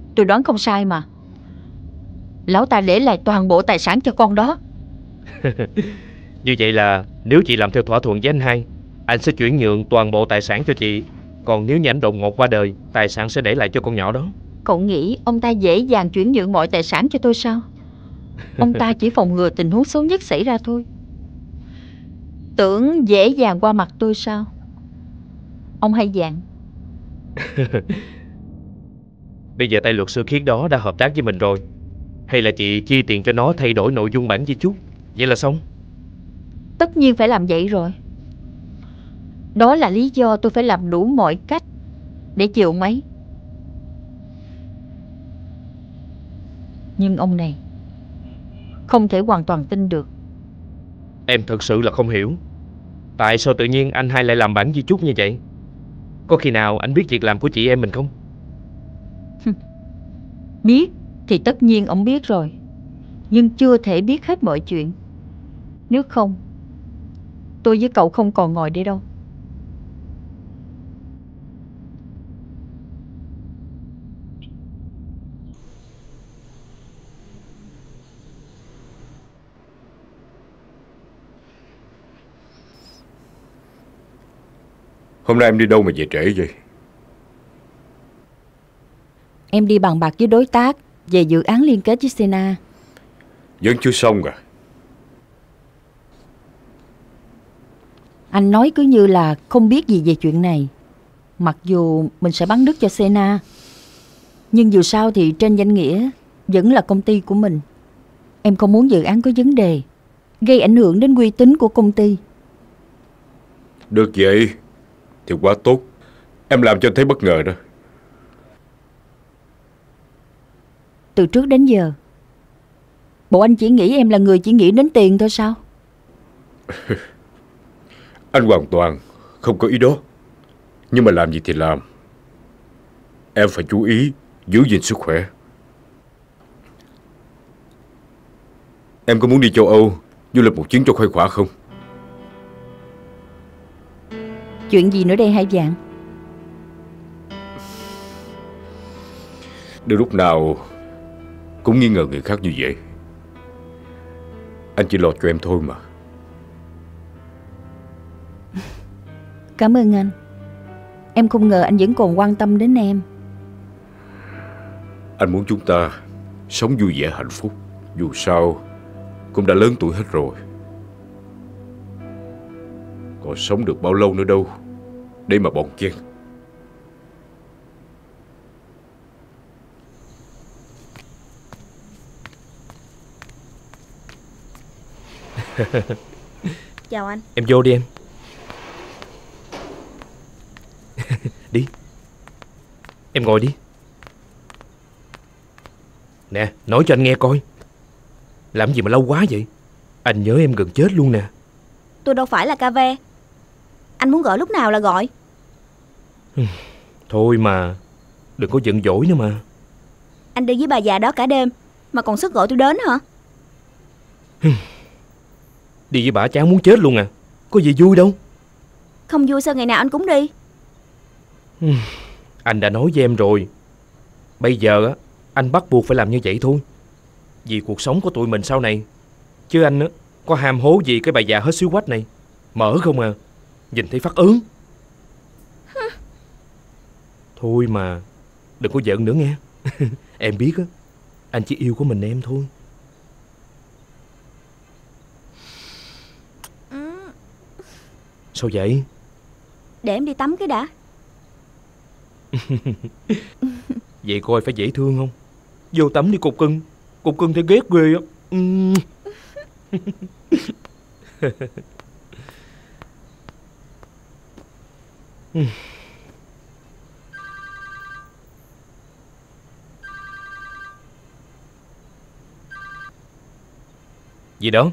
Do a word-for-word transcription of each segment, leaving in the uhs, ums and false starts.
Tôi đoán không sai mà. Lão ta để lại toàn bộ tài sản cho con đó. Như vậy là nếu chị làm theo thỏa thuận với anh hai, anh sẽ chuyển nhượng toàn bộ tài sản cho chị. Còn nếu như anh đột ngột qua đời, tài sản sẽ để lại cho con nhỏ đó. Cậu nghĩ ông ta dễ dàng chuyển nhượng mọi tài sản cho tôi sao? Ông ta chỉ phòng ngừa tình huống xấu nhất xảy ra thôi. Tưởng dễ dàng qua mặt tôi sao? Ông hay dạn. Bây giờ tay luật sư Khiết đó đã hợp tác với mình rồi. Hay là chị chi tiền cho nó thay đổi nội dung bản di chúc, vậy là xong? Tất nhiên phải làm vậy rồi. Đó là lý do tôi phải làm đủ mọi cách để chiều ông ấy. Nhưng ông này không thể hoàn toàn tin được. Em thật sự là không hiểu, tại sao tự nhiên anh hai lại làm bản di chúc như vậy? Có khi nào anh biết việc làm của chị em mình không? Biết thì tất nhiên ông biết rồi, nhưng chưa thể biết hết mọi chuyện. Nếu không, tôi với cậu không còn ngồi đây đâu. Hôm nay em đi đâu mà về trễ vậy? Em đi bàn bạc với đối tác về dự án liên kết với Sena. Vẫn chưa xong à? Anh nói cứ như là không biết gì về chuyện này. Mặc dù mình sẽ bán đất cho Sena, nhưng dù sao thì trên danh nghĩa vẫn là công ty của mình. Em không muốn dự án có vấn đề, gây ảnh hưởng đến uy tín của công ty. Được vậy thì quá tốt. Em làm cho anh thấy bất ngờ đó. Từ trước đến giờ, bộ anh chỉ nghĩ em là người chỉ nghĩ đến tiền thôi sao? Anh hoàn toàn không có ý đó. Nhưng mà làm gì thì làm, em phải chú ý giữ gìn sức khỏe. Em có muốn đi châu Âu du lịch một chuyến cho khuây khỏa không? Chuyện gì nữa đây Hai Vạn? Đừng lúc nào cũng nghi ngờ người khác như vậy. Anh chỉ lo cho em thôi mà. Cảm ơn anh. Em không ngờ anh vẫn còn quan tâm đến em. Anh muốn chúng ta sống vui vẻ hạnh phúc. Dù sao cũng đã lớn tuổi hết rồi, còn sống được bao lâu nữa đâu để mà bon chen. Chào anh. Em vô đi em. Đi. Em ngồi đi. Nè, nói cho anh nghe coi. Làm gì mà lâu quá vậy? Anh nhớ em gần chết luôn nè. Tôi đâu phải là ca ve. Anh muốn gọi lúc nào là gọi. Thôi mà, đừng có giận dỗi nữa mà. Anh đi với bà già đó cả đêm mà còn sức gọi tôi đến hả? Đi với bà chán muốn chết luôn à. Có gì vui đâu. Không vui sao ngày nào anh cũng đi. Anh đã nói với em rồi. Bây giờ á, anh bắt buộc phải làm như vậy thôi, vì cuộc sống của tụi mình sau này. Chứ anh á, có ham hố gì cái bà già hết xíu quách này. Mở không à, nhìn thấy phát ớn. Thôi mà, đừng có giận nữa nghe. Em biết á, anh chỉ yêu của mình em thôi. Sao vậy? Để em đi tắm cái đã. Vậy coi phải dễ thương không? Vô tắm đi cục cưng. Cục cưng thấy ghét ghê á. uhm. Gì đó?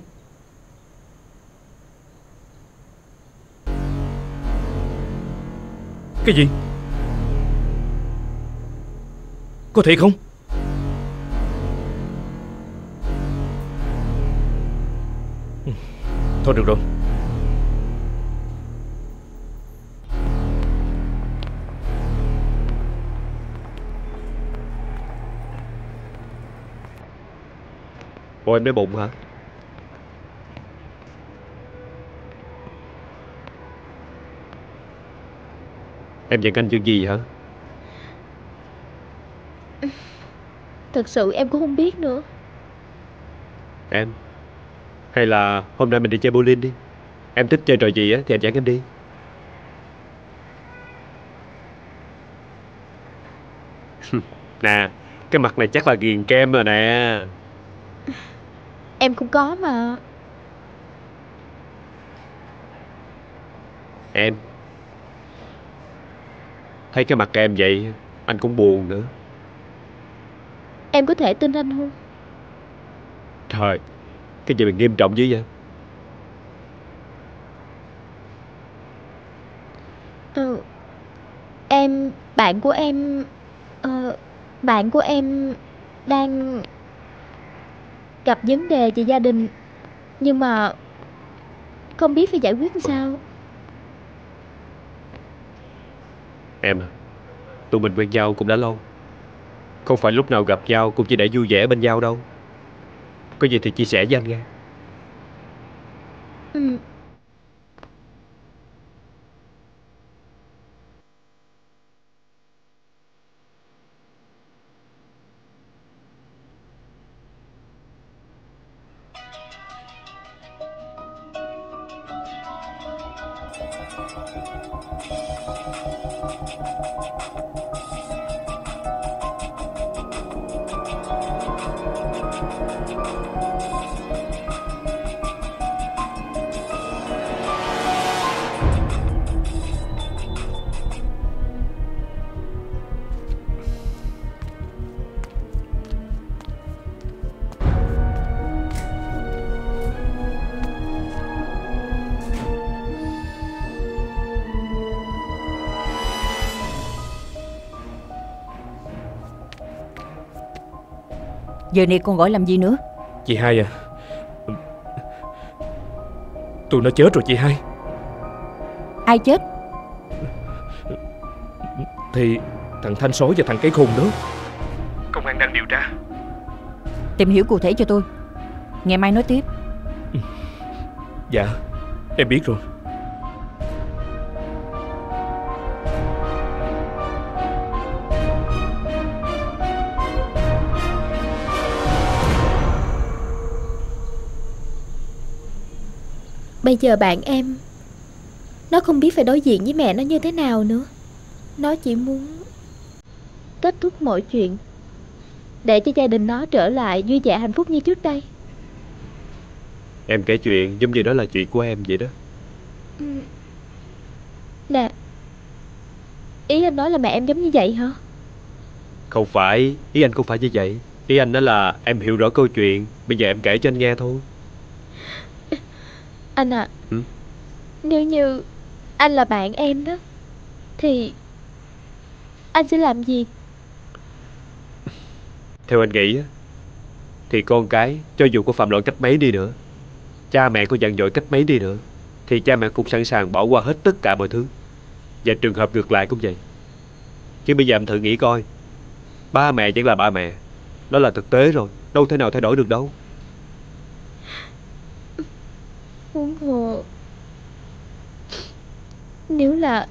Cái gì? Có thiệt không? Thôi được rồi. Bộ em đói bụng hả? Em giận anh chuyện gì hả? Thật sự em cũng không biết nữa. Em, hay là hôm nay mình đi chơi bowling đi. Em thích chơi trò gì á thì anh dẫn em đi. Nè, cái mặt này chắc là ghiền kem rồi nè. Em cũng có mà. Em, thấy cái mặt em vậy anh cũng buồn nữa. Em có thể tin anh không? Trời, cái gì mà nghiêm trọng dữ vậy? Ừ, em, bạn của em, ờ, bạn của em đang gặp vấn đề về gia đình, nhưng mà không biết phải giải quyết làm sao. Em à, tụi mình quen nhau cũng đã lâu. Không phải lúc nào gặp nhau cũng chỉ để vui vẻ bên nhau đâu. Có gì thì chia sẻ với anh nghe. Ừ. Giờ này con gọi làm gì nữa? Chị hai à, tụi nó chết rồi chị hai. Ai chết? Thì thằng Thanh Sói và thằng Cái Khùng đó. Công an đang điều tra. Tìm hiểu cụ thể cho tôi, ngày mai nói tiếp. Dạ, em biết rồi. Bây giờ bạn em, nó không biết phải đối diện với mẹ nó như thế nào nữa. Nó chỉ muốn kết thúc mọi chuyện, để cho gia đình nó trở lại vui vẻ hạnh phúc như trước đây. Em kể chuyện giống như đó là chuyện của em vậy đó. Ừ. Nè, ý anh nói là mẹ em giống như vậy hả? Không phải, ý anh không phải như vậy. Ý anh đó là em hiểu rõ câu chuyện, bây giờ em kể cho anh nghe thôi. Anh à, ừ? Nếu như anh là bạn em đó, thì anh sẽ làm gì? Theo anh nghĩ á, thì con cái cho dù có phạm lỗi cách mấy đi nữa, cha mẹ có giận dỗi cách mấy đi nữa, thì cha mẹ cũng sẵn sàng bỏ qua hết tất cả mọi thứ. Và trường hợp ngược lại cũng vậy. Chứ bây giờ em thử nghĩ coi, ba mẹ vẫn là ba mẹ, đó là thực tế rồi, đâu thể nào thay đổi được đâu. Huống hồ Nếu là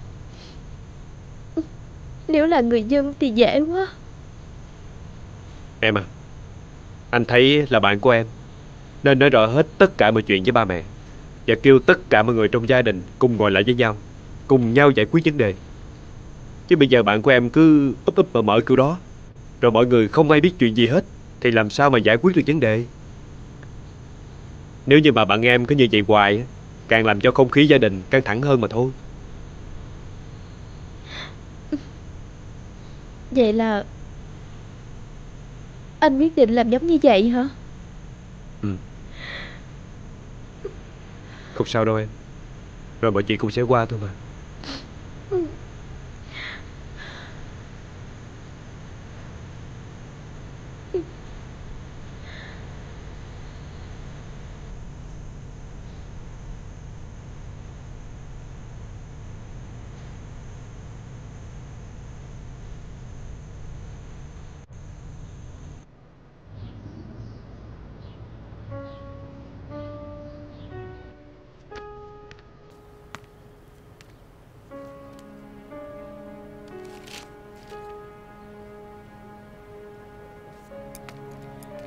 Nếu là người dân thì dễ quá. Em à, anh thấy là bạn của em nên nói rõ hết tất cả mọi chuyện với ba mẹ, và kêu tất cả mọi người trong gia đình cùng ngồi lại với nhau, cùng nhau giải quyết vấn đề. Chứ bây giờ bạn của em cứ úp úp mở mở kiểu đó, rồi mọi người không ai biết chuyện gì hết, thì làm sao mà giải quyết được vấn đề. Nếu như mà bạn em cứ như vậy hoài, càng làm cho không khí gia đình căng thẳng hơn mà thôi. Vậy là anh quyết định làm giống như vậy hả? Ừ. Không sao đâu em, rồi mọi chuyện cũng sẽ qua thôi mà.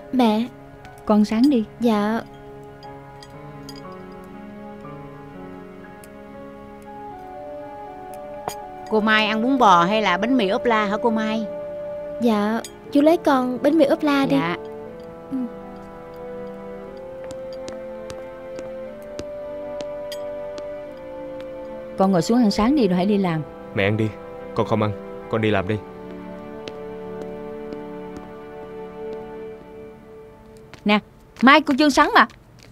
Mẹ. Con ăn sáng đi. Dạ. Cô Mai ăn bún bò hay là bánh mì ốp la hả cô Mai? Dạ, chú lấy con bánh mì ốp la đi. Dạ. Ừ. Con ngồi xuống ăn sáng đi rồi hãy đi làm. Mẹ ăn đi, con không ăn, con đi làm đi. Nè, Mai cô Trương Sắn mà.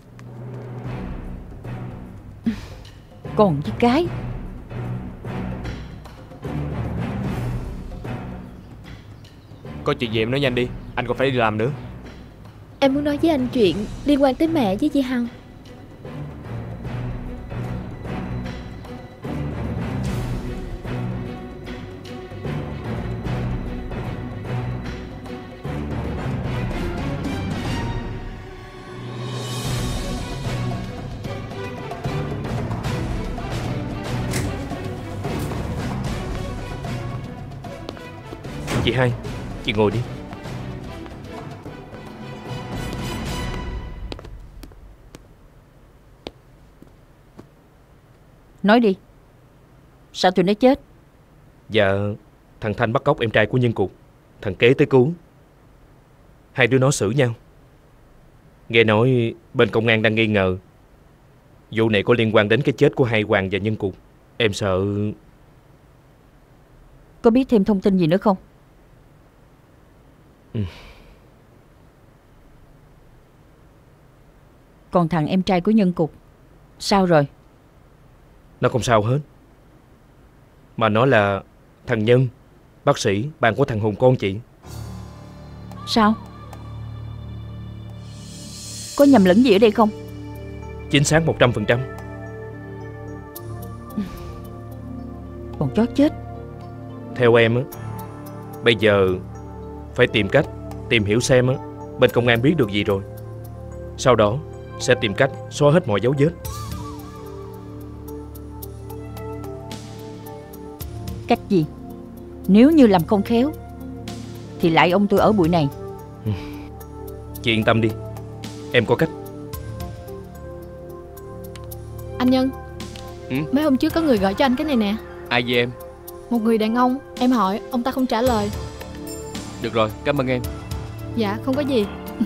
Còn với cái. Có chuyện gì em nói nhanh đi, anh còn phải đi làm nữa. Em muốn nói với anh chuyện liên quan tới mẹ với chị Hằng. Chị hai, chị ngồi đi. Nói đi. Sao tụi nó chết? Dạ, thằng Thanh bắt cóc em trai của Nhân Cục, thằng Kế tới cứu. Hai đứa nó xử nhau. Nghe nói bên công an đang nghi ngờ vụ này có liên quan đến cái chết của hai Hoàng và Nhân Cục. Em sợ. Có biết thêm thông tin gì nữa không? Ừ. Còn thằng em trai của Nhân Cục, sao rồi? Nó không sao hết. Mà nó là thằng Nhân, bác sĩ, bạn của thằng Hùng con chị. Sao? Có nhầm lẫn gì ở đây không? Chính xác một trăm phần trăm. Còn chó chết. Theo em á, bây giờ phải tìm cách tìm hiểu xem á bên công an biết được gì rồi. Sau đó sẽ tìm cách xóa hết mọi dấu vết. Cách gì? Nếu như làm không khéo thì lại ông tôi ở bụi này. Chị yên tâm đi, em có cách. Anh Nhân. Ừ? Mấy hôm trước có người gọi cho anh cái này nè. Ai với em? Một người đàn ông. Em hỏi, ông ta không trả lời. Được rồi, cảm ơn em. Dạ, không có gì.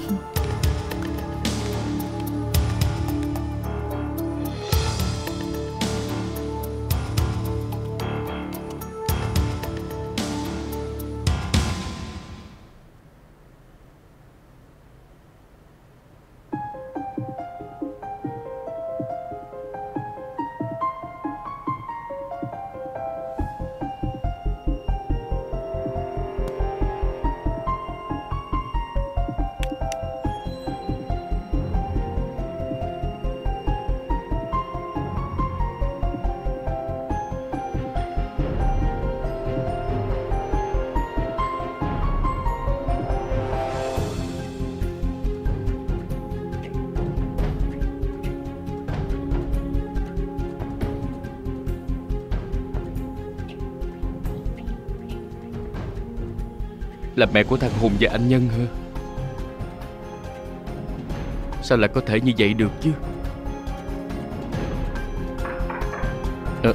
Là mẹ của thằng Hùng và anh Nhân hả? Sao lại có thể như vậy được chứ? À.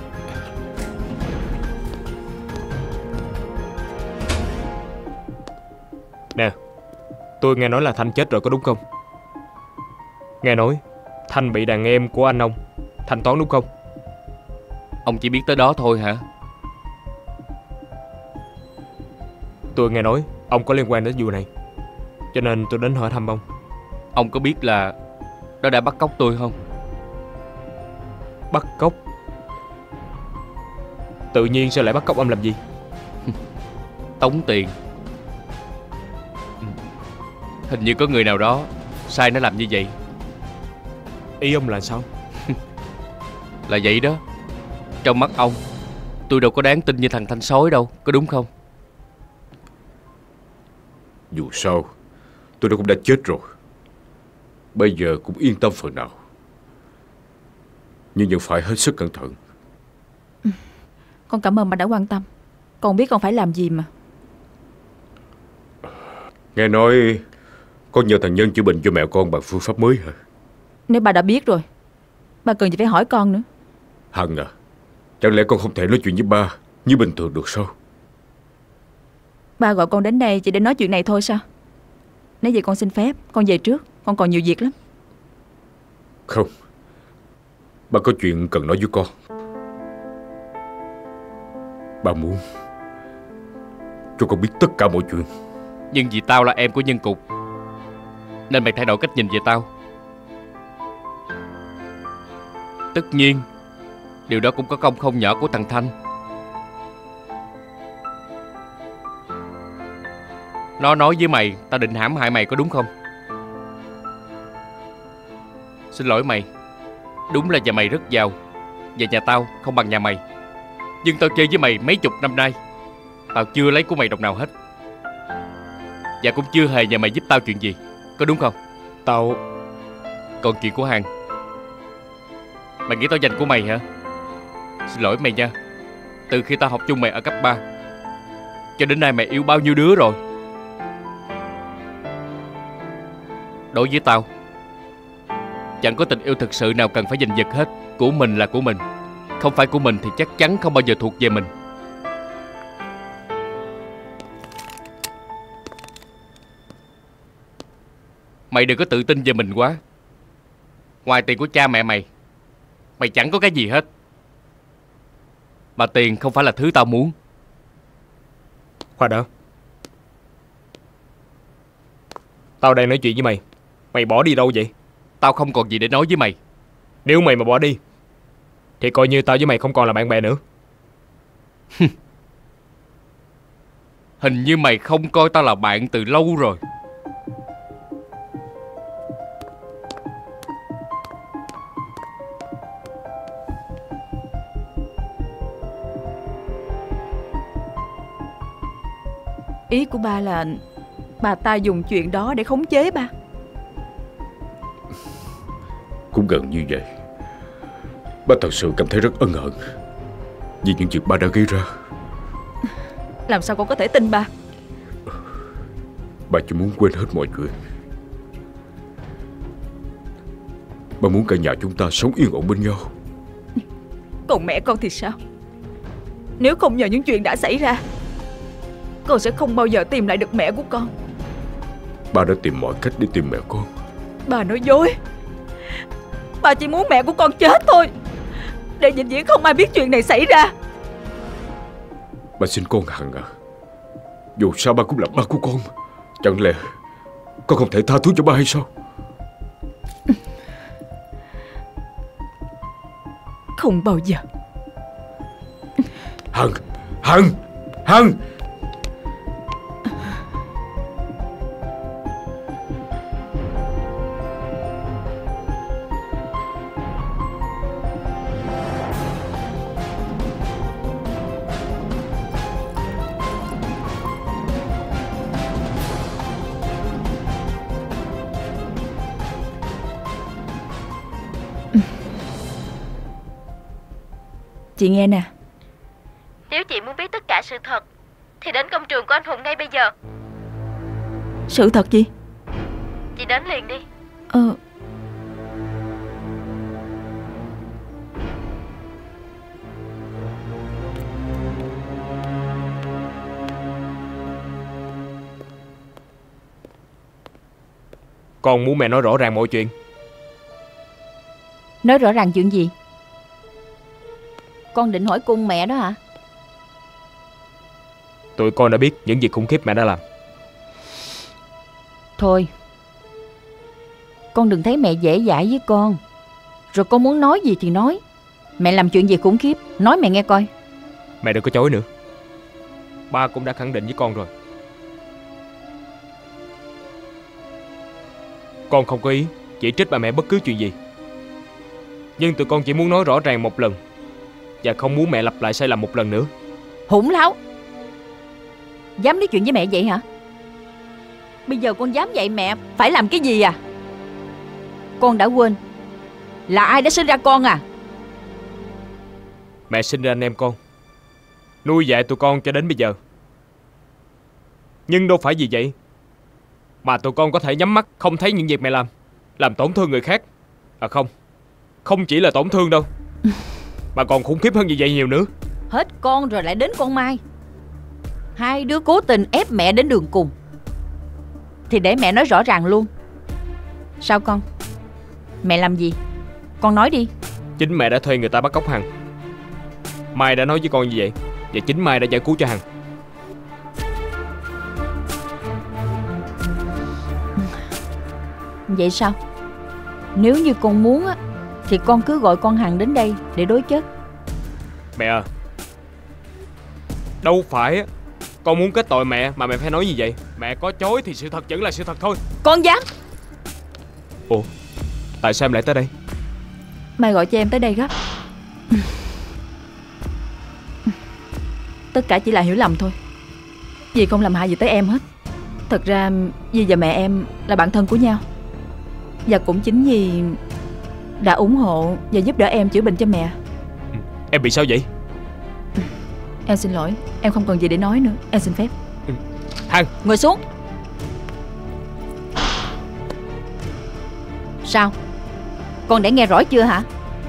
Nè, tôi nghe nói là Thanh chết rồi có đúng không? Nghe nói Thanh bị đàn em của anh ông thanh toán đúng không? Ông chỉ biết tới đó thôi hả? Tôi nghe nói ông có liên quan đến vụ này, cho nên tôi đến hỏi thăm ông. Ông có biết là nó đã bắt cóc tôi không? Bắt cóc? Tự nhiên sao lại bắt cóc ông làm gì? Tống tiền. Hình như có người nào đó sai nó làm như vậy. Ý ông là sao? Là vậy đó. Trong mắt ông, tôi đâu có đáng tin như thằng Thanh sói đâu, có đúng không? Dù sao tôi đã cũng đã chết rồi, bây giờ cũng yên tâm phần nào. Nhưng vẫn phải hết sức cẩn thận. Ừ. Con cảm ơn bà đã quan tâm. Con biết con phải làm gì mà. Nghe nói Con nhờ thằng Nhân chữa bệnh cho mẹ con bằng phương pháp mới hả? Nếu bà đã biết rồi, bà cần gì phải hỏi con nữa. Hằng à, chẳng lẽ con không thể nói chuyện với ba như bình thường được sao? Ba gọi con đến đây chỉ để nói chuyện này thôi sao? Nếu vậy con xin phép, con về trước. Con còn nhiều việc lắm. Không, ba có chuyện cần nói với con. Ba muốn cho con biết tất cả mọi chuyện. Nhưng vì tao là em của Nhân Cục, nên mày thay đổi cách nhìn về tao. Tất nhiên điều đó cũng có công không nhỏ của thằng Thanh. Nó nói với mày tao định hãm hại mày, có đúng không? Xin lỗi mày, đúng là nhà mày rất giàu và nhà tao không bằng nhà mày. Nhưng tao chơi với mày mấy chục năm nay, tao chưa lấy của mày đồng nào hết. Và cũng chưa hề nhà mày giúp tao chuyện gì, có đúng không? Tao... Còn chuyện của Hằng, mày nghĩ tao dành của mày hả? Xin lỗi mày nha, từ khi tao học chung mày ở cấp ba cho đến nay mày yêu bao nhiêu đứa rồi. Đối với tao, chẳng có tình yêu thực sự nào cần phải giành giật hết. Của mình là của mình, không phải của mình thì chắc chắn không bao giờ thuộc về mình. Mày đừng có tự tin về mình quá. Ngoài tiền của cha mẹ mày, mày chẳng có cái gì hết. Mà tiền không phải là thứ tao muốn. Khoan đã, tao đang nói chuyện với mày. Mày bỏ đi đâu vậy? Tao không còn gì để nói với mày. Nếu mày mà bỏ đi thì coi như tao với mày không còn là bạn bè nữa. Hình như mày không coi tao là bạn từ lâu rồi. Ý của ba là bà ta dùng chuyện đó để khống chế ba. Cũng gần như vậy. Ba thật sự cảm thấy rất ân hận vì những chuyện ba đã gây ra. Làm sao con có thể tin ba? Ba chỉ muốn quên hết mọi chuyện. Ba muốn cả nhà chúng ta sống yên ổn bên nhau. Còn mẹ con thì sao? Nếu không nhờ những chuyện đã xảy ra, con sẽ không bao giờ tìm lại được mẹ của con. Ba đã tìm mọi cách để tìm mẹ con. Bà nói dối. Bà chỉ muốn mẹ của con chết thôi, để vĩnh viễn không ai biết chuyện này xảy ra. Ba xin con Hằng à, dù sao ba cũng là ba của con. Chẳng lẽ con không thể tha thứ cho ba hay sao? Không bao giờ. Hằng, Hằng, Hằng. Chị nghe nè, Nếu chị muốn biết tất cả sự thật thì đến công trường của anh Hùng ngay bây giờ. sự thật gì? Chị đến liền đi. Ờ Con muốn mẹ nói rõ ràng mọi chuyện. Nói rõ ràng chuyện gì? Con định hỏi cung mẹ đó hả? Tụi con đã biết những việc khủng khiếp mẹ đã làm. Thôi, con đừng thấy mẹ dễ dãi với con. Rồi con muốn nói gì thì nói. Mẹ làm chuyện gì khủng khiếp, nói mẹ nghe coi. Mẹ đừng có chối nữa. Ba cũng đã khẳng định với con rồi. Con không có ý chỉ trích ba mẹ bất cứ chuyện gì. Nhưng tụi con chỉ muốn nói rõ ràng một lần, và không muốn mẹ lặp lại sai lầm một lần nữa. Hỗn láo. Dám nói chuyện với mẹ vậy hả? Bây giờ con dám dạy mẹ phải làm cái gì à? Con đã quên là ai đã sinh ra con à? Mẹ sinh ra anh em con, nuôi dạy tụi con cho đến bây giờ. Nhưng đâu phải vì vậy Mà tụi con có thể nhắm mắt không thấy những việc mẹ làm, làm tổn thương người khác. À không, không chỉ là tổn thương đâu, mà còn khủng khiếp hơn như vậy nhiều nữa. Hết con rồi lại đến con Mai. Hai đứa cố tình ép mẹ đến đường cùng. Thì để mẹ nói rõ ràng luôn. Sao con? Mẹ làm gì? Con nói đi. Chính mẹ đã thuê người ta bắt cóc Hằng. Mai đã nói với con như vậy, và chính Mai đã giải cứu cho Hằng. Vậy sao? Nếu như con muốn á, thì con cứ gọi con Hằng đến đây để đối chất. Mẹ à, đâu phải con muốn kết tội mẹ mà mẹ phải nói như vậy. Mẹ có chối thì sự thật vẫn là sự thật thôi. Con dám? Ủa, tại sao em lại tới đây? Mai gọi cho em tới đây gấp. Tất cả chỉ là hiểu lầm thôi. Dì không làm hại gì tới em hết. Thật ra dì và mẹ em là bạn thân của nhau. Và cũng chính vì đã ủng hộ và giúp đỡ em chữa bệnh cho mẹ. Em bị sao vậy? Em xin lỗi, em không còn gì để nói nữa. Em xin phép. Hằng, ngồi xuống. Sao? Con đã nghe rõ chưa hả?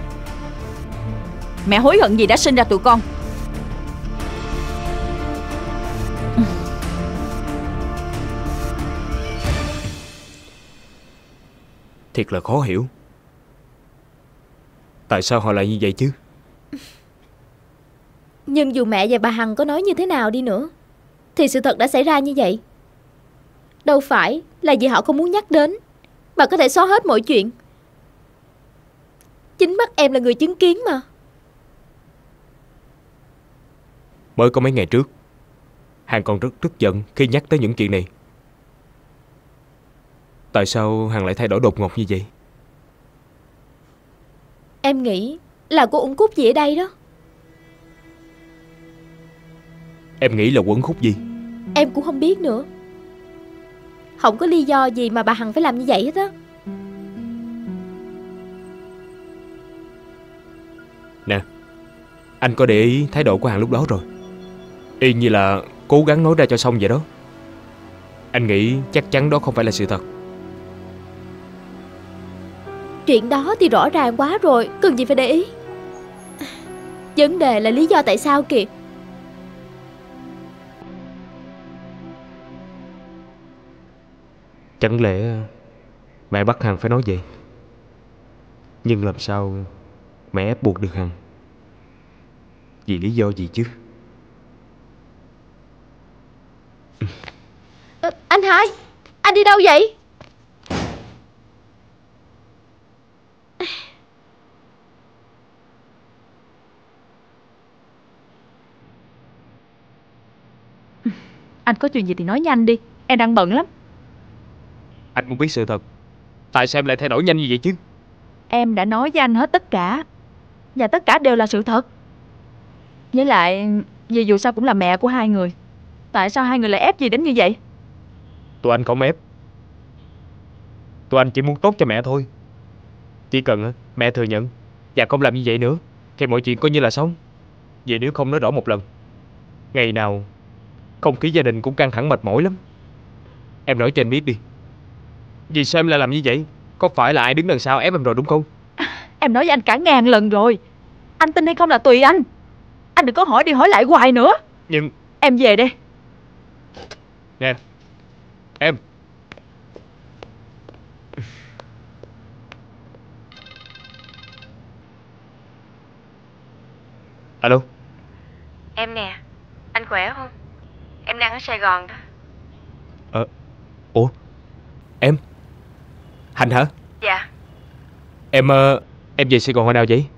Mẹ hối hận gì đã sinh ra tụi con. Thiệt là khó hiểu. Tại sao họ lại như vậy chứ? Nhưng dù mẹ và bà Hằng có nói như thế nào đi nữa, thì sự thật đã xảy ra như vậy. Đâu phải là vì họ không muốn nhắc đến mà có thể xóa hết mọi chuyện. Chính mắt em là người chứng kiến mà. Mới có mấy ngày trước, Hằng còn rất tức giận khi nhắc tới những chuyện này. Tại sao Hằng lại thay đổi đột ngột như vậy? Em nghĩ là cô uẩn khúc gì ở đây đó. Em nghĩ là uẩn khúc gì? Em cũng không biết nữa. Không có lý do gì mà bà Hằng phải làm như vậy hết á. Nè, anh có để ý thái độ của Hằng lúc đó rồi. Y như là cố gắng nói ra cho xong vậy đó. Anh nghĩ chắc chắn đó không phải là sự thật. Chuyện đó thì rõ ràng quá rồi, cần gì phải để ý. Vấn đề là lý do tại sao kìa. Chẳng lẽ mẹ bắt Hằng phải nói vậy? Nhưng làm sao mẹ ép buộc được Hằng? Vì lý do gì chứ? À, anh hai, anh đi đâu vậy? Anh có chuyện gì thì nói nhanh đi. Em đang bận lắm. Anh muốn biết sự thật. Tại sao em lại thay đổi nhanh như vậy chứ? Em đã nói với anh hết tất cả. Và tất cả đều là sự thật. Với lại vì dù sao cũng là mẹ của hai người. Tại sao hai người lại ép gì đến như vậy? Tụi anh không ép. Tụi anh chỉ muốn tốt cho mẹ thôi. Chỉ cần mẹ thừa nhận và không làm như vậy nữa thì mọi chuyện coi như là xong. Vậy nếu không nói rõ một lần, ngày nào không khí gia đình cũng căng thẳng mệt mỏi lắm. Em nói cho anh biết đi, vì sao em lại làm như vậy? Có phải là ai đứng đằng sau ép em rồi đúng không? Em nói với anh cả ngàn lần rồi. Anh tin hay không là tùy anh. Anh đừng có hỏi đi hỏi lại hoài nữa. Nhưng em về đây. Nè em. Alo. Em nè, anh khỏe không? Em đang ở Sài Gòn đó. Ờ Ủa Em Hành hả? Dạ. Em uh, Em về Sài Gòn hồi nào vậy?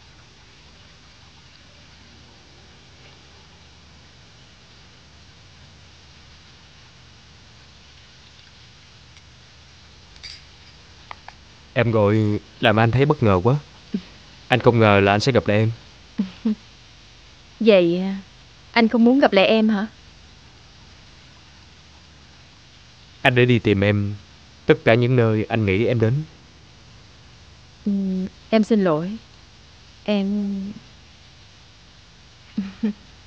Em gọi làm anh thấy bất ngờ quá. Anh không ngờ là anh sẽ gặp lại em. Vậy anh không muốn gặp lại em hả? Anh đã đi tìm em tất cả những nơi anh nghĩ em đến. Ừ, em xin lỗi. Em...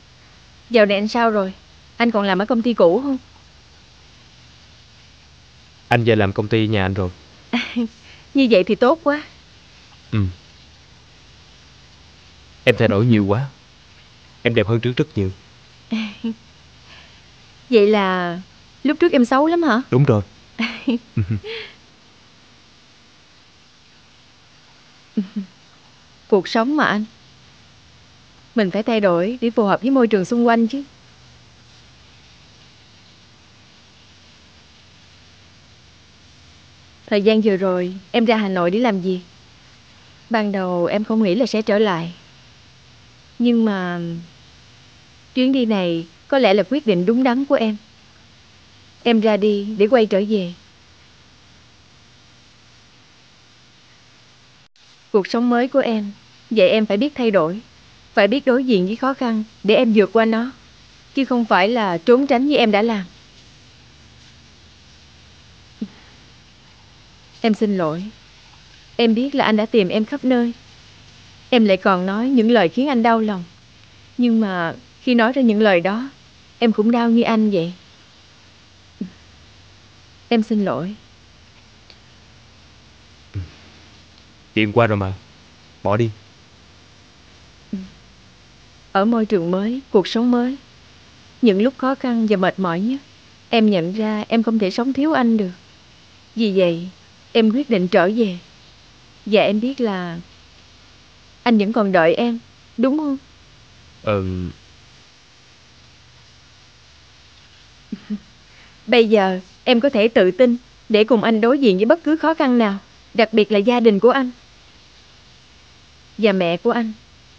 Dạo này anh sao rồi? Anh còn làm ở công ty cũ không? Anh về làm công ty nhà anh rồi. Như vậy thì tốt quá. Ừ. Em thay đổi nhiều quá. Em đẹp hơn trước rất nhiều. Vậy là lúc trước em xấu lắm hả? Đúng rồi. Cuộc sống mà anh, mình phải thay đổi để phù hợp với môi trường xung quanh chứ. Thời gian vừa rồi em ra Hà Nội để làm gì? Ban đầu em không nghĩ là sẽ trở lại, nhưng mà chuyến đi này có lẽ là quyết định đúng đắn của em. Em ra đi để quay trở về. Cuộc sống mới của em, vậy em phải biết thay đổi, phải biết đối diện với khó khăn để em vượt qua nó, chứ không phải là trốn tránh như em đã làm. Em xin lỗi. Em biết là anh đã tìm em khắp nơi. Em lại còn nói những lời khiến anh đau lòng. Nhưng mà khi nói ra những lời đó, em cũng đau như anh vậy. Em xin lỗi. Chuyện qua rồi mà. Bỏ đi. Ở môi trường mới, cuộc sống mới, những lúc khó khăn và mệt mỏi nhất, em nhận ra em không thể sống thiếu anh được. Vì vậy, em quyết định trở về. Và em biết là anh vẫn còn đợi em, đúng không? Ừ. Bây giờ em có thể tự tin để cùng anh đối diện với bất cứ khó khăn nào, đặc biệt là gia đình của anh và mẹ của anh.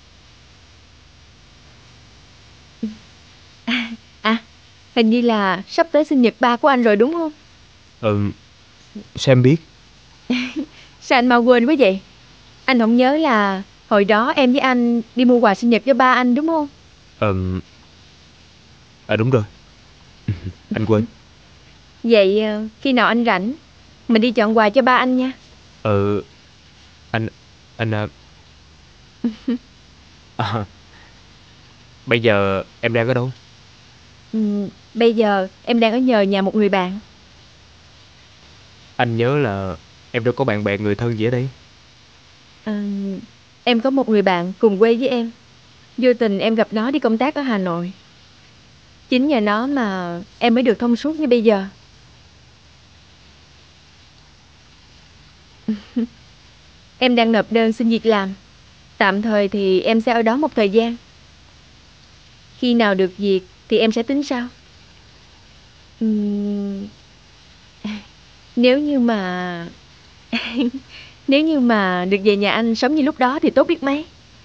À, à hình như là sắp tới sinh nhật ba của anh rồi đúng không? Ừ. Sao em biết? Sao anh mau quên quá vậy? Anh không nhớ là hồi đó em với anh đi mua quà sinh nhật cho ba anh đúng không? Ừ. À đúng rồi. Anh quên. Vậy khi nào anh rảnh, mình đi chọn quà cho ba anh nha. Ừ. Anh Anh à... à, bây giờ em đang ở đâu? Ừ, bây giờ em đang ở nhờ nhà một người bạn. Anh nhớ là em đâu có bạn bè người thân gì ở đây. À, em có một người bạn cùng quê với em. Vô tình em gặp nó đi công tác ở Hà Nội. Chính nhờ nó mà em mới được thông suốt như bây giờ. Em đang nộp đơn xin việc làm. Tạm thời thì em sẽ ở đó một thời gian. Khi nào được việc thì em sẽ tính sau. Uhm... Nếu như mà... Nếu như mà được về nhà anh sống như lúc đó thì tốt biết mấy.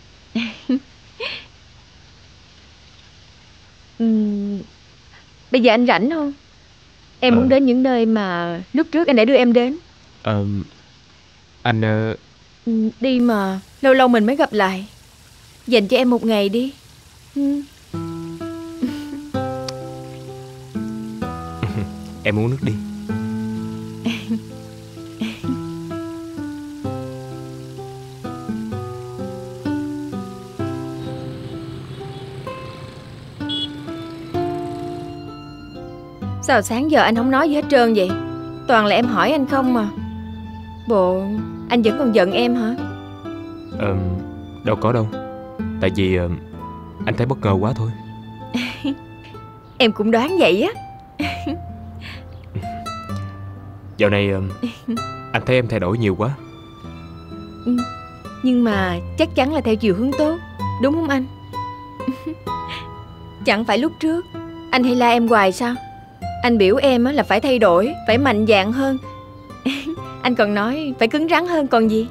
uhm... Bây giờ anh rảnh không? Em ờ. muốn đến những nơi mà lúc trước anh đã đưa em đến. Ờ... Anh... Uh... Ừ, đi mà, lâu lâu mình mới gặp lại. Dành cho em một ngày đi. Ừ. Em uống nước đi. Sao sáng giờ anh không nói gì hết trơn vậy? Toàn là em hỏi anh không mà. Bộ anh vẫn còn giận em hả? Ờ... Đâu có đâu. Tại vì uh, anh thấy bất ngờ quá thôi. Em cũng đoán vậy á. Dạo này uh, anh thấy em thay đổi nhiều quá. Ừ, nhưng mà chắc chắn là theo chiều hướng tốt, đúng không anh? Chẳng phải lúc trước anh hay la em hoài sao? Anh biểu em là phải thay đổi, phải mạnh dạn hơn. Anh còn nói phải cứng rắn hơn còn gì.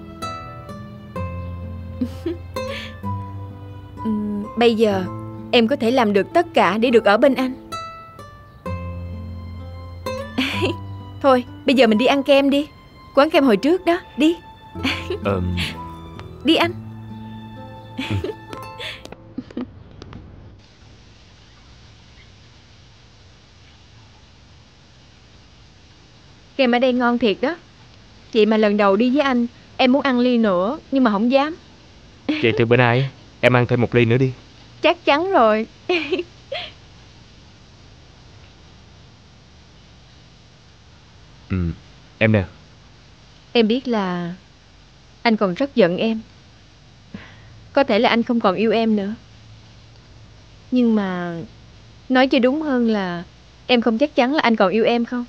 Bây giờ em có thể làm được tất cả để được ở bên anh. Thôi bây giờ mình đi ăn kem đi. Quán kem hồi trước đó. Đi. Ờ... Đi anh. Ừ. Kem ở đây ngon thiệt đó. Chị mà lần đầu đi với anh, em muốn ăn ly nữa nhưng mà không dám. Vậy thì bữa nay em ăn thêm một ly nữa đi. Chắc chắn rồi. Ừ, em nè. Em biết là anh còn rất giận em. Có thể là anh không còn yêu em nữa. Nhưng mà nói cho đúng hơn là em không chắc chắn là anh còn yêu em không.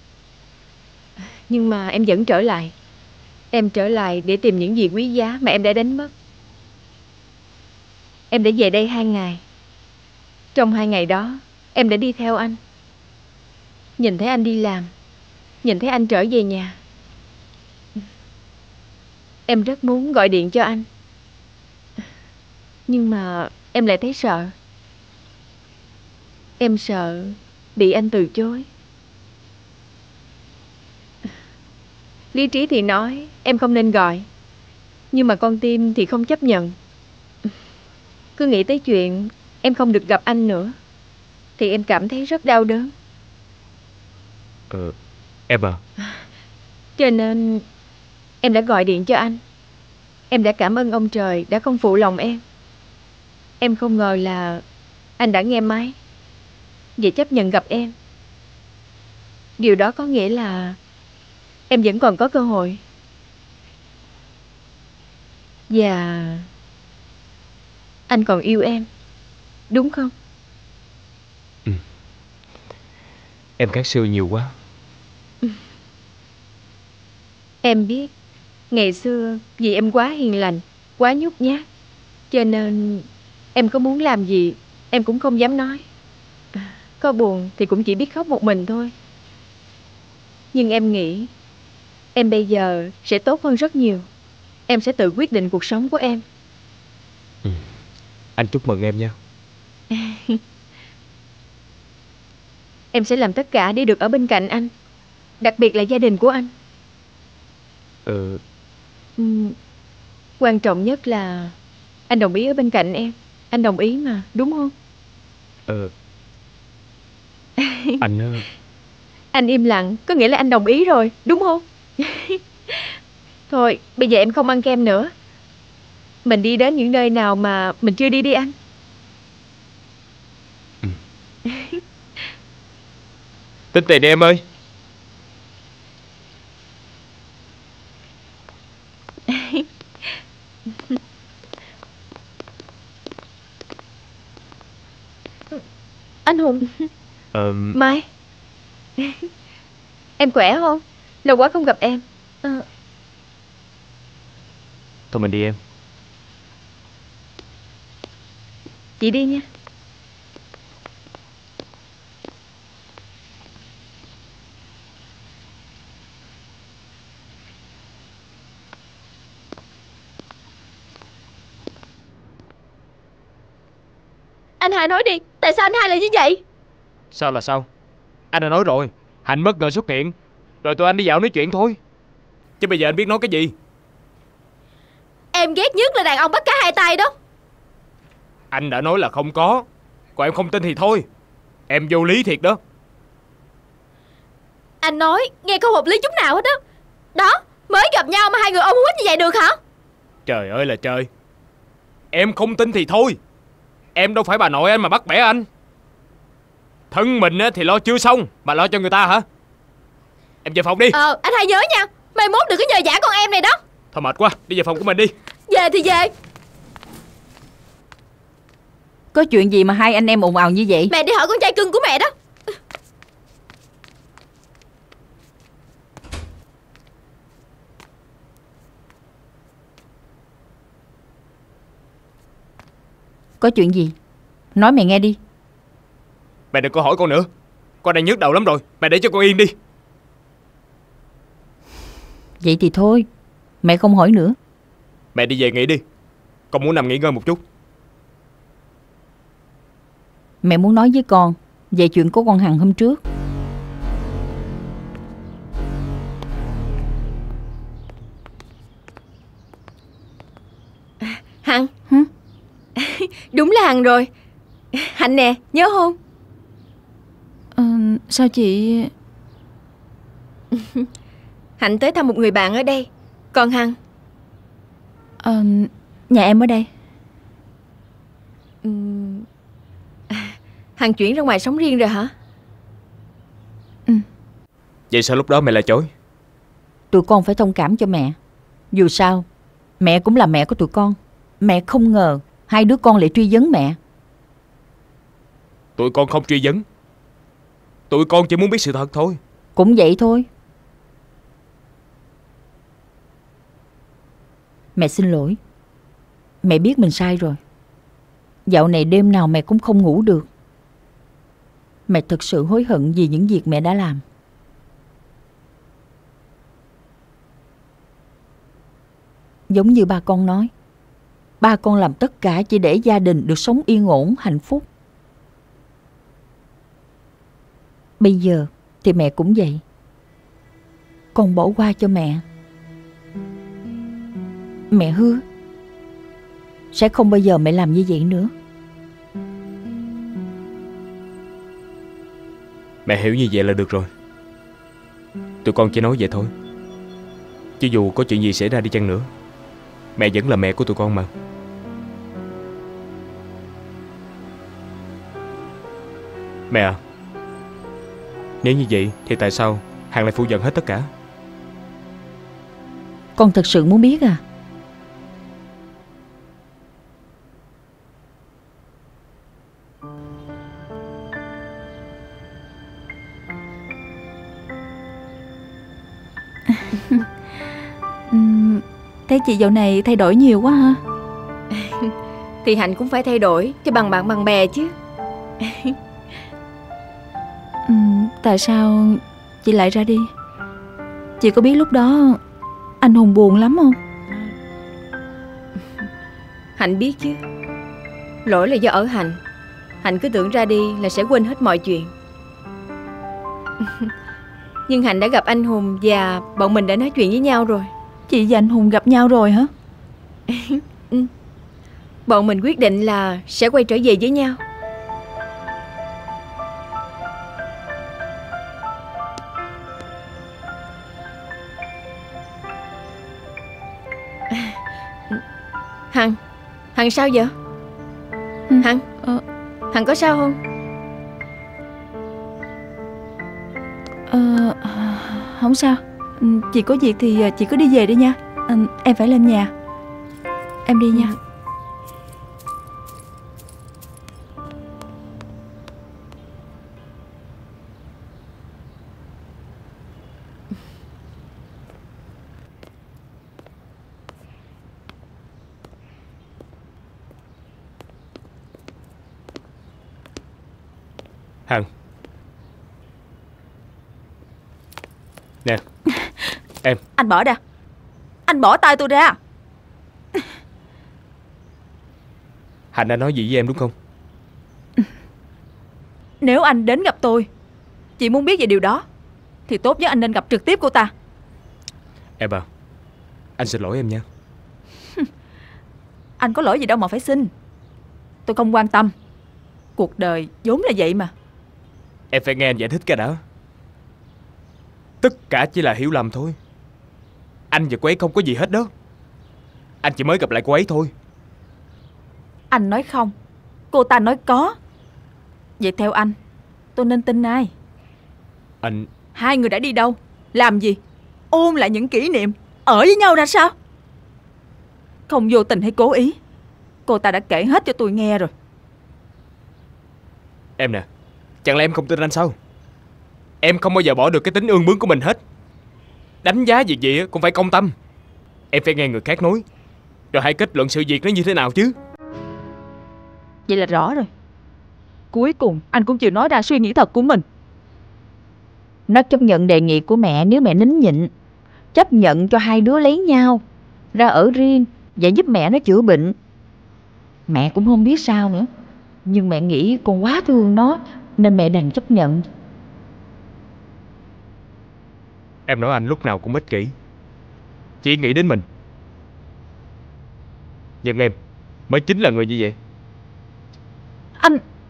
Nhưng mà em vẫn trở lại. Em trở lại để tìm những gì quý giá mà em đã đánh mất. Em đã về đây hai ngày. Trong hai ngày đó em đã đi theo anh. Nhìn thấy anh đi làm, nhìn thấy anh trở về nhà. Em rất muốn gọi điện cho anh. Nhưng mà em lại thấy sợ. Em sợ bị anh từ chối. Lý trí thì nói em không nên gọi, nhưng mà con tim thì không chấp nhận. Cứ nghĩ tới chuyện em không được gặp anh nữa thì em cảm thấy rất đau đớn. Ờ, em à. Cho nên em đã gọi điện cho anh. Em đã cảm ơn ông trời đã không phụ lòng em. Em không ngờ là anh đã nghe máy và chấp nhận gặp em. Điều đó có nghĩa là em vẫn còn có cơ hội. Và anh còn yêu em, đúng không? Ừ. Em khác xưa nhiều quá. Em biết ngày xưa vì em quá hiền lành, quá nhút nhát, cho nên em có muốn làm gì em cũng không dám nói. Có buồn thì cũng chỉ biết khóc một mình thôi. Nhưng em nghĩ em bây giờ sẽ tốt hơn rất nhiều. Em sẽ tự quyết định cuộc sống của em. Ừ. Anh chúc mừng em nha. Em sẽ làm tất cả để được ở bên cạnh anh, đặc biệt là gia đình của anh. Ừ. Ừ. Quan trọng nhất là anh đồng ý ở bên cạnh em. Anh đồng ý mà, đúng không? Ừ. Anh... Anh im lặng có nghĩa là anh đồng ý rồi, đúng không? Thôi, bây giờ em không ăn kem nữa. Mình đi đến những nơi nào mà mình chưa đi đi anh. Ừ. Tính tiền đi em ơi. Anh Hùng. Ờ... Mai. Em khỏe không? Lâu quá không gặp em. à... Thôi mình đi em. Chị đi nha. Anh Hai nói đi, tại sao anh Hai lại như vậy? Sao là sao? Anh đã nói rồi, Hạnh bất ngờ xuất hiện, rồi tụi anh đi dạo nói chuyện thôi. Chứ bây giờ anh biết nói cái gì? Em ghét nhất là đàn ông bắt cá hai tay đó. Anh đã nói là không có. Còn em không tin thì thôi. Em vô lý thiệt đó. Anh nói nghe không hợp lý chút nào hết đó. Đó, mới gặp nhau mà hai người ôm hút như vậy được hả? Trời ơi là trời. Em không tin thì thôi. Em đâu phải bà nội anh mà bắt bẻ anh. Thân mình thì lo chưa xong mà lo cho người ta hả? Em về phòng đi. Ờ, anh Hai nhớ nha, mai mốt đừng có nhờ vả con em này đó. Thôi mệt quá, đi về phòng của mình đi. Về thì về. Có chuyện gì mà hai anh em ồn ào như vậy? Mẹ đi hỏi con trai cưng của mẹ đó. Có chuyện gì? Nói mẹ nghe đi. Mẹ đừng có hỏi con nữa. Con đang nhức đầu lắm rồi. Mẹ để cho con yên đi. Vậy thì thôi, mẹ không hỏi nữa. Mẹ đi về nghỉ đi. Con muốn nằm nghỉ ngơi một chút. Mẹ muốn nói với con về chuyện của con Hằng hôm trước. Hằng. Hử? Đúng là Hằng rồi. Hạnh nè, nhớ không? Ờ, sao chị... Hạnh tới thăm một người bạn ở đây. Còn Hằng? Ờ, nhà em ở đây. Uhm... Hằng chuyển ra ngoài sống riêng rồi hả? Ừ. Vậy sao lúc đó mẹ lại chối? Tụi con phải thông cảm cho mẹ. Dù sao mẹ cũng là mẹ của tụi con. Mẹ không ngờ hai đứa con lại truy vấn mẹ. Tụi con không truy vấn. Tụi con chỉ muốn biết sự thật thôi. Cũng vậy thôi. Mẹ xin lỗi. Mẹ biết mình sai rồi. Dạo này đêm nào mẹ cũng không ngủ được. Mẹ thật sự hối hận vì những việc mẹ đã làm. Giống như ba con nói, ba con làm tất cả chỉ để gia đình được sống yên ổn, hạnh phúc. Bây giờ thì mẹ cũng vậy. Con bỏ qua cho mẹ. Mẹ hứa sẽ không bao giờ mẹ làm như vậy nữa. Mẹ hiểu như vậy là được rồi. Tụi con chỉ nói vậy thôi. Chứ dù có chuyện gì xảy ra đi chăng nữa, mẹ vẫn là mẹ của tụi con mà. Mẹ à, nếu như vậy thì tại sao Hằng lại phủ nhận hết tất cả? Con thật sự muốn biết à? Thấy chị dạo này thay đổi nhiều quá ha. Thì Hạnh cũng phải thay đổi cho bằng bạn bằng bè chứ. ừ, Tại sao chị lại ra đi? Chị có biết lúc đó anh Hùng buồn lắm không? Hạnh biết chứ. Lỗi là do ở Hạnh. Hạnh cứ tưởng ra đi là sẽ quên hết mọi chuyện. Nhưng Hạnh đã gặp anh Hùng và bọn mình đã nói chuyện với nhau rồi. Chị và anh Hùng gặp nhau rồi hả? ừ. Bọn mình quyết định là sẽ quay trở về với nhau. Hằng, Hằng sao vậy? ừ. Hằng, ờ. Hằng có sao không? Ờ, không sao. Chị có việc thì chị cứ đi về đi nha. Em phải lên nhà. Em đi nha. Hằng, nè em. Anh bỏ ra. Anh bỏ tay tôi ra. Hạnh đã nói gì với em đúng không? Nếu anh đến gặp tôi, chị muốn biết về điều đó, thì tốt nhất anh nên gặp trực tiếp cô ta. Em à, anh xin lỗi em nha. Anh có lỗi gì đâu mà phải xin. Tôi không quan tâm. Cuộc đời vốn là vậy mà. Em phải nghe anh giải thích cái đã. Tất cả chỉ là hiểu lầm thôi. Anh và cô ấy không có gì hết đó. Anh chỉ mới gặp lại cô ấy thôi. Anh nói không, cô ta nói có. Vậy theo anh, tôi nên tin ai? Anh... Hai người đã đi đâu? Làm gì? Ôn lại những kỷ niệm. Ở với nhau ra sao? Không vô tình hay cố ý. Cô ta đã kể hết cho tôi nghe rồi. Em nè, chẳng lẽ em không tin anh sao? Em không bao giờ bỏ được cái tính ương bướng của mình hết. Đánh giá việc gì cũng phải công tâm. Em phải nghe người khác nói, rồi hãy kết luận sự việc nó như thế nào chứ. Vậy là rõ rồi. Cuối cùng anh cũng chịu nói ra suy nghĩ thật của mình. Nó chấp nhận đề nghị của mẹ nếu mẹ nín nhịn. Chấp nhận cho hai đứa lấy nhau, ra ở riêng và giúp mẹ nó chữa bệnh. Mẹ cũng không biết sao nữa. Nhưng mẹ nghĩ con quá thương nó, nên mẹ đành chấp nhận. Em nói anh lúc nào cũng ích kỷ, chỉ nghĩ đến mình. Nhưng em mới chính là người như vậy. Anh